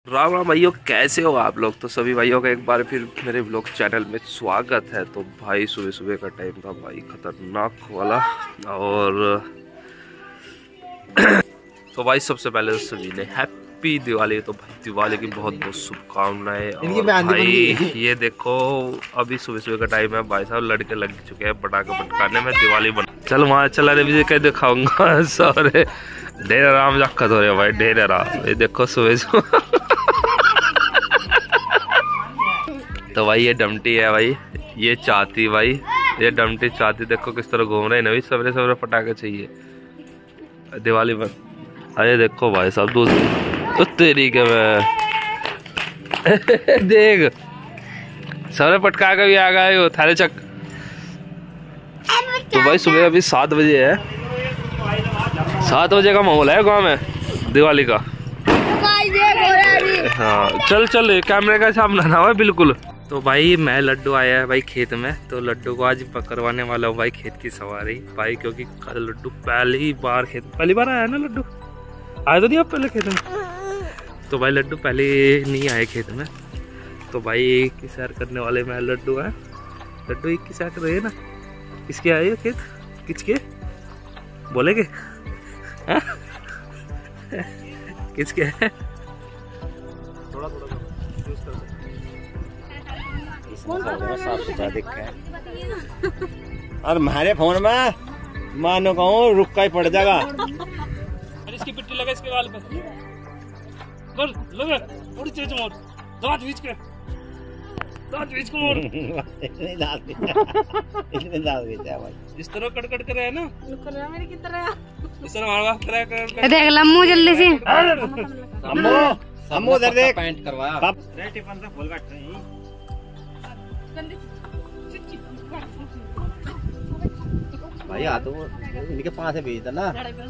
राम राम भाइयों, कैसे हो आप लोग। तो सभी भाइयों का एक बार फिर मेरे व्लॉग चैनल में स्वागत है। तो भाई सुबह सुबह का टाइम था भाई खतरनाक वाला। और तो भाई सबसे पहले तो सभी ने हैप्पी दिवाली। तो भाई दिवाली की बहुत बहुत शुभकामनाएं। और भाई ये देखो अभी सुबह सुबह का टाइम है, भाई साहब लड़के लग चुके हैं पटाखे पटकाने में दिवाली बना। चल वहाँ चला रे भी कह दिखाऊंगा। सॉरी ढेर आराम जाकर हो रहे भाई, ढेर आराम। ये देखो सुबह सुबह तो भाई ये डमटी है भाई, ये चाहती भाई, ये डमटी चाहती देखो किस तरह घूम रहे हैं। नवी सवेरे सवेरे पटाखे चाहिए दिवाली पर। अरे देखो भाई साहब दूसरी तो तेरी के मैं देख सवेरे पटका भी आ गए हो थारे चक। तो भाई सुबह अभी 7 बजे है, 7 बजे का माहौल है गाँव में दिवाली का। हाँ चल चल कैमरे का सामने ना है बिल्कुल। तो भाई मैं लड्डू आया है भाई खेत में, तो लड्डू को आज पकड़वाने वाला हूँ भाई खेत की सवारी भाई, क्योंकि लड्डू पहली बार आया ना। लड्डू आए तो नहीं आप पहले खेत में। तो भाई लड्डू पहले नहीं आए खेत में। तो भाई एक की सैर करने वाले में लड्डू है। लड्डू एक की सैर कर रहे है ना। किसके आए हो खेत, किसके बोलेगे किसके है। साफ सुथरा दिख है। और हमारे फोन में मानो कहूँ रुक का ही पड़ जाएगा। इसकी पिट्टी लगा इसके गाल पे कर लगा थोड़ी तेज मोड़ दांत बीच के मोड़ नहीं दांत बीच है भाई। इस तरह कट कर रहे हैं ना मेरी की तरह इस तरह मारवा कर देख लम्मू जल्दी से अम्मू उधर देख पैंट करवा रेटी 15 फूल काट रहे हैं। भाई आ तो इनके पास से भेज देना।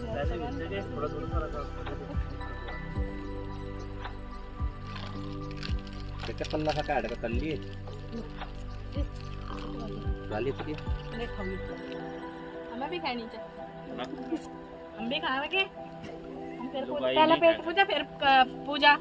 पल्ला का काट कर लिए हमें भी खानी चाहिए, हम भी खा रखे। पहले पेट पूजा फिर पूजा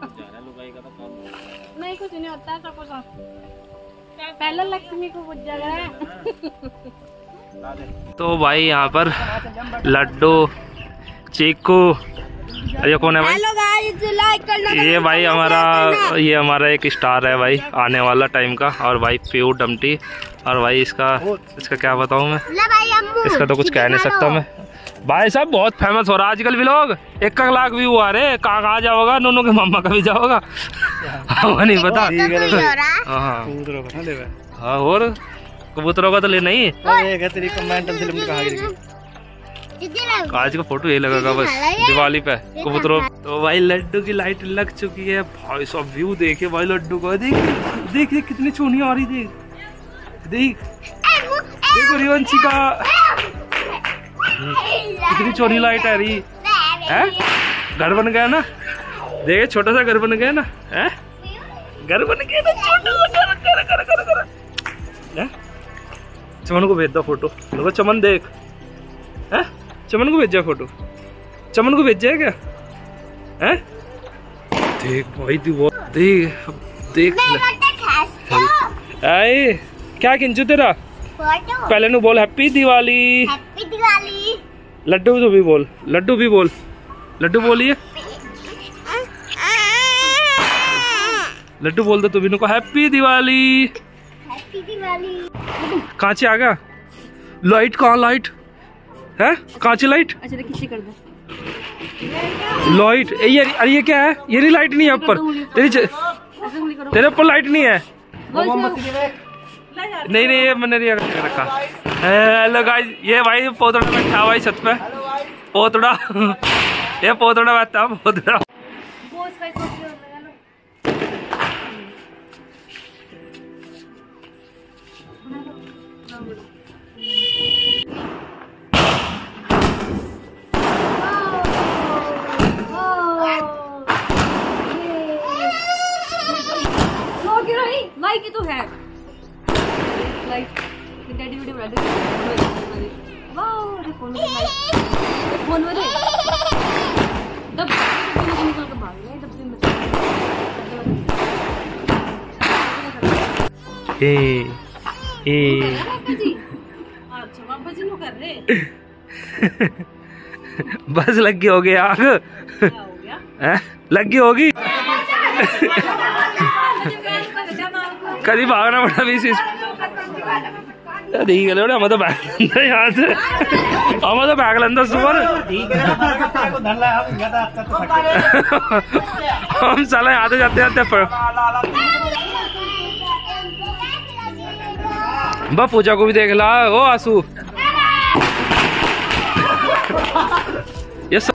नहीं, कुछ नहीं होता है सब कुछ। पहले लक्ष्मी को पूजा है। तो भाई यहाँ पर लड्डू चीकू, ये कौन है भाई? हेलो गाइस, लाइक करना। ये हमारा एक स्टार है भाई आने वाला टाइम का। और भाई प्योर डमटी। और भाई इसका क्या बताऊँ मैं, इसका तो कुछ कह नहीं सकता मैं। भाई साहब बहुत फेमस हो रहा है आजकल भी लोग। 1 लाख व्यू आ रहे। कहाँ जाओगा, नोनों के मामा का भी जाओगा नहीं पता। हाँ और कबूतरों का तो लेना ही। आज का फोटो यही लगेगा बस दिवाली पे कबूतरों। तो भाई लड्डू की लाइट लग चुकी है भाई साहब। व्यू देखे भाई लड्डू का, देख देख देख कितनी चूनी आ रही। देख देख देखो रिवंशी का कितनी चोरी लाइट आ रही है। घर बन गया ना, देखे छोटा सा घर बन गया ना है। घर बन गया ना छोटा सा। चमन को भेज दो फोटो। देखो चमन देख है, चमन को भेजा फोटो। चमन को भेजा है क्या है। देख भाई देख देख आए क्या खिंचू तेरा। पहले नु बोल हैप्पी दिवाली। हैप्पी दिवाली। लड्डू तो भी बोल, लड्डू भी बोल, लड्डू बोलिए। लड्डू बोल दो तो भी को हैप्पी दिवाली। हैप्पी दिवाली। कांची आ गया। लाइट कहाँ, लाइट है कांची लाइट। अच्छा तो किसी कर दो लाइट। अरे ये क्या है, ये नहीं लाइट नहीं है ऊपर तेरे ऊपर लाइट नहीं है। नहीं ये मैंने रखा। हेलो गाइस, ये भाई पोतड़ा बैठा भाई छत पे। पोतड़ा ये पोतड़ा बैठा पोतड़ा। लाइट ही तो है। लाइट डैडी वीडियो बना दे। वाओ अरे फोन में लाइट, फोन में दब निकल के भाग गए डब्बे में। अच्छा बाबा जी नु कर रहे बस लगी होगी आग। क्या हो गया है लगी होगी कभी भागना पड़ा भी ठीक है हम तो बैग लेंदा यहाँ से हम तो बैग लेंदा सुअर हम साला आते जाते जाते बा पूजा को भी देख ला। ओ आंसू